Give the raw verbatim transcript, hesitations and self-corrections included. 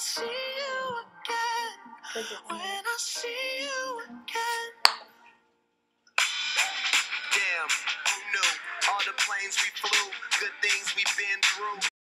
see you again, when I see you again. Damn, who knew? All the planes we flew, good things we've been through.